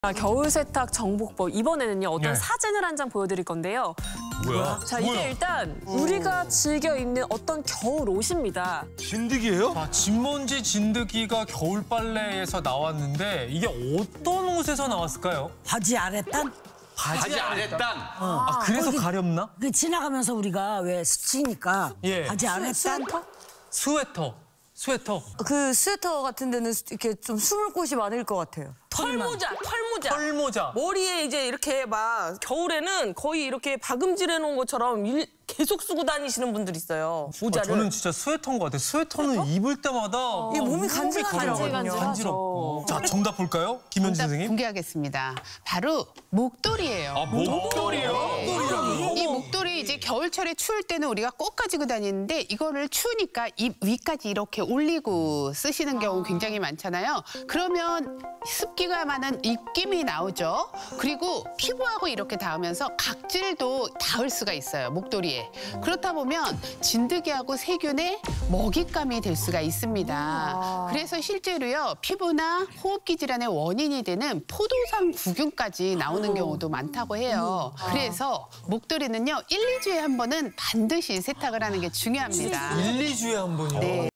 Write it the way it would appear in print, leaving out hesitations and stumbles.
겨울 세탁 정복법. 이번에는요, 어떤 사진을 한 장 보여드릴 건데요. 뭐야? 자, 이게 일단 우리가 즐겨 입는 어떤 겨울 옷입니다. 진드기예요? 자, 진먼지 진드기가 겨울 빨래에서 나왔는데 이게 어떤 옷에서 나왔을까요? 바지 아랫단? 바지 아랫단. 그래서 가렵나? 그 지나가면서 우리가 왜 스치니까 예. 바지 아랫단? 스웨터. 그 스웨터 같은 데는 이렇게 좀 숨을 곳이 많을 것 같아요. 털모자. 털모자. 머리에 이제 이렇게 막 겨울에는 거의 이렇게 박음질해 놓은 것처럼 계속 쓰고 다니시는 분들 있어요. 모자를. 저는 진짜 스웨터인 것 같아요. 스웨터는 입을 때마다 이게 몸이 간질간질하거든요. 간지럽고. 자, 정답 볼까요? 김현지 정답 선생님. 공개하겠습니다. 바로 목도리예요. 아, 목도리요? 이 목도리 이제 겨울철에 추울 때는 우리가 꼭 가지고 다니는데 이거를 추우니까 입 위까지 이렇게 올리고 쓰시는 경우 굉장히 많잖아요. 그러면 습기가 많은 입김이 나오죠. 그리고 피부하고 이렇게 닿으면서 각질도 닿을 수가 있어요, 목도리에. 그렇다 보면 진드기하고 세균의 먹잇감이 될 수가 있습니다. 그래서 실제로요, 피부나 호흡기 질환의 원인이 되는 포도상 구균까지 나오는 경우도 많다고 해요. 그래서 목도리는요, 1, 2주에 한 번은 반드시 세탁을 하는 게 중요합니다. 1, 2주에 한 번이요? 네.